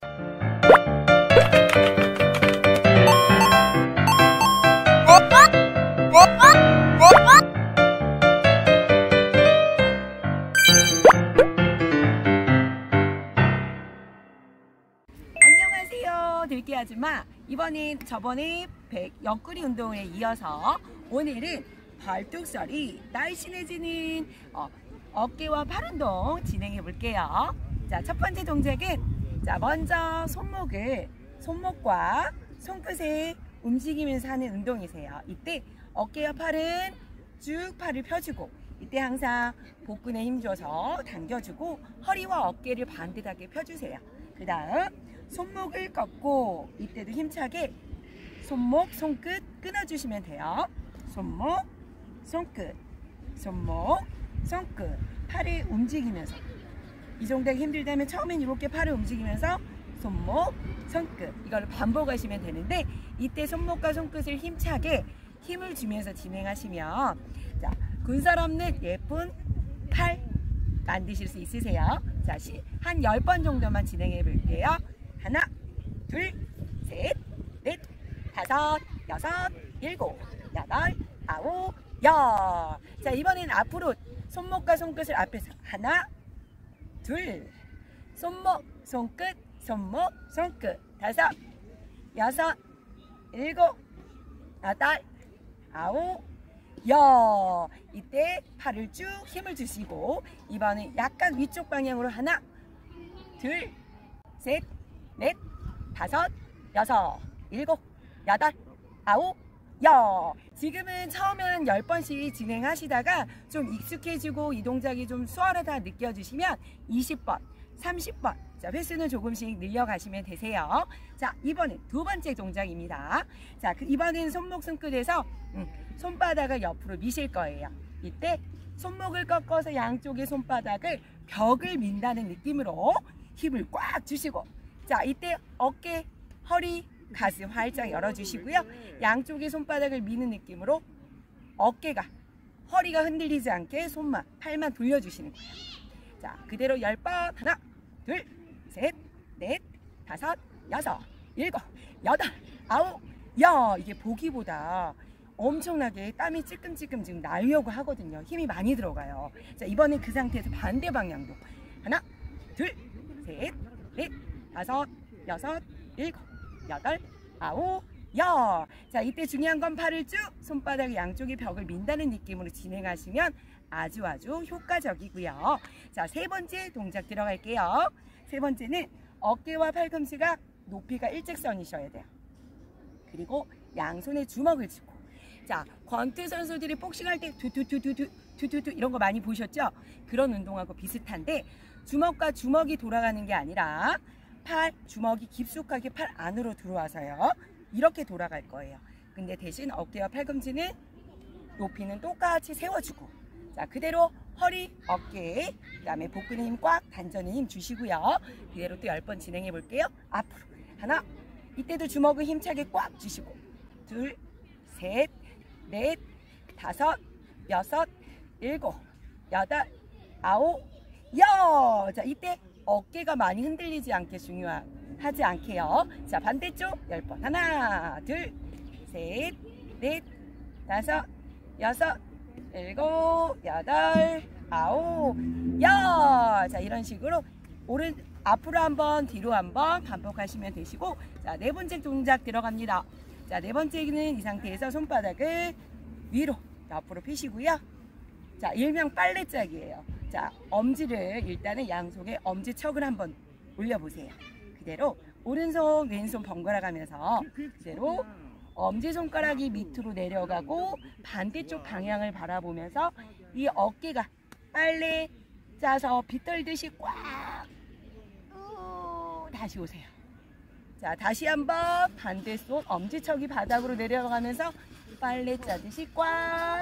안녕하세요, 들깨 아줌마. 이번엔 저번에 옆구리 운동에 이어서 오늘은 발뚝서리 날씬해지는 어깨와 팔 운동 진행해 볼게요. 자, 첫 번째 동작은 먼저 손목과 손끝에 움직이면서 하는 운동이세요. 이때 어깨와 팔은 쭉 팔을 펴주고, 이때 항상 복근에 힘줘서 당겨주고 허리와 어깨를 반듯하게 펴주세요. 그 다음 손목을 꺾고, 이때도 힘차게 손목, 손끝 끊어주시면 돼요. 손목, 손끝, 손목, 손끝. 팔을 움직이면서, 이 정도가 힘들다면 처음엔 이렇게 팔을 움직이면서 손목, 손끝, 이걸 반복하시면 되는데, 이때 손목과 손끝을 힘차게 힘을 주면서 진행하시면 군살 없는 예쁜 팔 만드실 수 있으세요. 자, 한 10번 정도만 진행해 볼게요. 하나, 둘, 셋, 넷, 다섯, 여섯, 일곱, 여덟, 아홉, 열. 자, 이번엔 앞으로 손목과 손끝을 앞에서 하나, 둘, 손목, 손끝, 손목, 손끝, 다섯, 여섯, 일곱, 여덟, 아홉, 열. 이때 팔을 쭉 힘을 주시고, 이번엔 약간 위쪽 방향으로 하나, 둘, 셋, 넷, 다섯, 여섯, 일곱, 여덟, 아홉, 열. 지금은 처음에는 10번씩 진행하시다가 좀 익숙해지고 이 동작이 좀 수월하다 느껴지시면 20번, 30번, 자, 횟수는 조금씩 늘려가시면 되세요. 자, 이번엔 두 번째 동작입니다. 자, 이번엔 손목, 손끝에서 손바닥을 옆으로 미실 거예요. 이때 손목을 꺾어서 양쪽의 손바닥을 벽을 민다는 느낌으로 힘을 꽉 주시고, 자, 이때 어깨, 허리, 가슴 활짝 열어주시고요. 양쪽의 손바닥을 미는 느낌으로 어깨가, 허리가 흔들리지 않게 팔만 돌려주시는 거예요. 자, 그대로 10번. 하나, 둘, 셋, 넷, 다섯, 여섯, 일곱, 여덟, 아홉, 열. 이게 보기보다 엄청나게 땀이 찔끔찔끔 지금 나려고 하거든요. 힘이 많이 들어가요. 자, 이번엔 그 상태에서 반대 방향도 하나, 둘, 셋, 넷, 다섯, 여섯, 일곱, 여덟, 아홉, 열. 자, 이때 중요한 건 팔을 쭉 손바닥 양쪽의 벽을 민다는 느낌으로 진행하시면 아주 효과적이고요. 자, 세 번째 동작 들어갈게요. 세 번째는 어깨와 팔꿈치가 높이가 일직선이셔야 돼요. 그리고 양손에 주먹을 쥐고, 자, 권투 선수들이 복싱할 때 투투투 이런 거 많이 보셨죠? 그런 운동하고 비슷한데, 주먹과 주먹이 돌아가는 게 아니라 주먹이 깊숙하게 팔 안으로 들어와서요, 이렇게 돌아갈 거예요. 근데 대신 어깨와 팔꿈치는 높이는 똑같이 세워주고, 자, 그대로 허리, 어깨, 그 다음에 복근에 힘 꽉, 단전에 힘 주시고요. 그대로 또 10번 진행해 볼게요. 앞으로 하나, 이때도 주먹을 힘차게 꽉 주시고, 둘, 셋, 넷, 다섯, 여섯, 일곱, 여덟, 아홉, 열. 자, 이때 어깨가 많이 흔들리지 않게 중요하지 않게요. 자, 반대쪽 10번. 하나, 둘, 셋, 넷, 다섯, 여섯, 일곱, 여덟, 아홉, 열. 자, 이런 식으로 앞으로 한번, 뒤로 한번 반복하시면 되시고, 자, 네 번째 동작 들어갑니다. 자, 네 번째는 이 상태에서 손바닥을 위로 옆으로 펴시고요. 자, 일명 빨래짝이에요. 자, 엄지를 일단은 양손에 엄지척을 한번 올려보세요. 그대로 오른손, 왼손 번갈아 가면서 그대로 엄지손가락이 밑으로 내려가고 반대쪽 방향을 바라보면서 이 어깨가 빨래 짜서 빗떨듯이 꽉 다시 오세요. 자, 다시 한번 반대손 엄지척이 바닥으로 내려가면서 빨래 짜듯이 꽉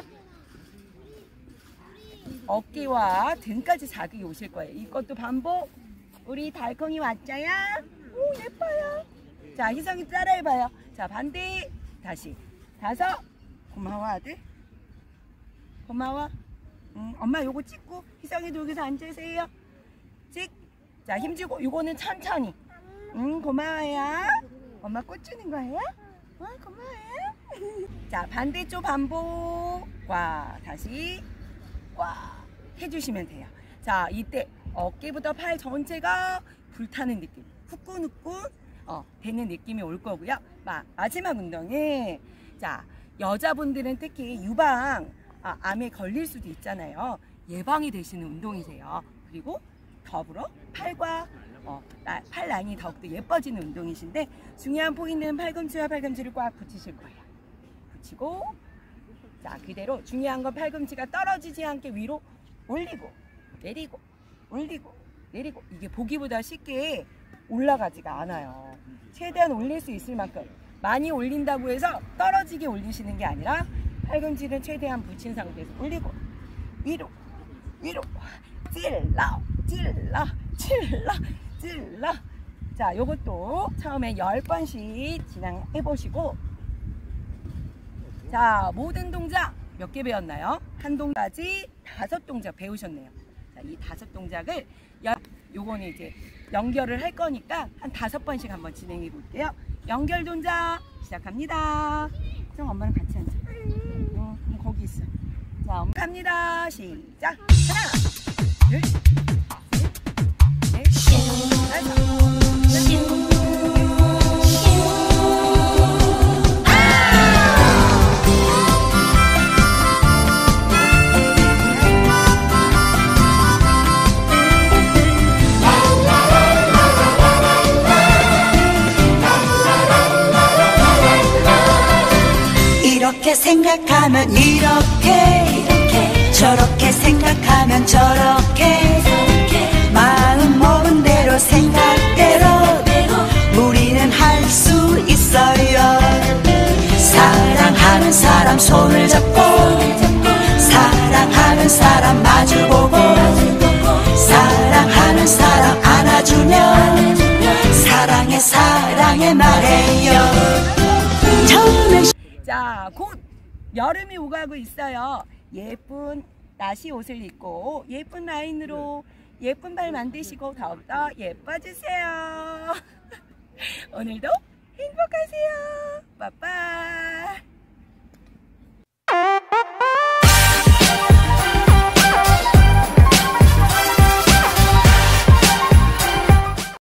어깨와 등까지 자극이 오실 거예요. 이것도 반복. 우리 달콩이 왔자요? 오, 예뻐요. 자, 희성이 따라해봐요. 자, 반대. 다시. 다섯. 고마워, 아들. 고마워. 엄마 요거 찍고 희성이도 여기서 앉으세요. 찍. 자, 힘주고 요거는 천천히. 고마워요. 엄마 꽃 주는 거예요? 고마워요. 자, 반대쪽 반복. 꽉, 다시 꽉 해주시면 돼요. 자, 이때 어깨부터 팔 전체가 불타는 느낌, 후끈후끈 되는 느낌이 올 거고요. 마지막 운동은, 자, 여자분들은 특히 유방 암에 걸릴 수도 있잖아요. 예방이 되시는 운동이세요. 그리고 더불어 팔과 팔 라인이 더욱더 예뻐지는 운동이신데, 중요한 포인트는 팔꿈치와 팔꿈치를 꽉 붙이실 거예요. 붙이고, 자, 그대로 중요한 건 팔꿈치가 떨어지지 않게 위로 올리고 내리고 올리고 내리고. 이게 보기보다 쉽게 올라가지가 않아요. 최대한 올릴 수 있을 만큼 많이 올린다고 해서 떨어지게 올리시는 게 아니라 팔꿈치는 최대한 붙인 상태에서 올리고 위로 위로 찔러 찔러 찔러 찔러. 자, 요것도 처음에 10번씩 진행해 보시고, 자, 모든 동작 몇 개 배웠나요? 한 동작까지 5동작 배우셨네요. 자, 이 5동작을 요거는 이제 연결을 할 거니까 한 5번씩 한번 진행해 볼게요. 연결 동작 시작합니다. 좀 엄마랑 같이 앉아. 그럼 거기 있어. 자, 갑니다. 시작. 하나, 둘, 셋, 넷, 다섯. 이렇게 생각하면 이렇게 저렇게 생각하면 저렇게 마음 먹은 대로 생각대로 우리는 할 수 있어요. 사랑하는 사람 손을 잡고 사랑하는 사람 마주보고 사랑하는 사람 안아주면 사랑해 사랑해 말해요. 자, 곧 여름이 오가고 있어요. 예쁜 나시 옷을 입고 예쁜 라인으로 예쁜 발 만드시고 더욱더 예뻐지세요. 오늘도 행복하세요. 빠빠.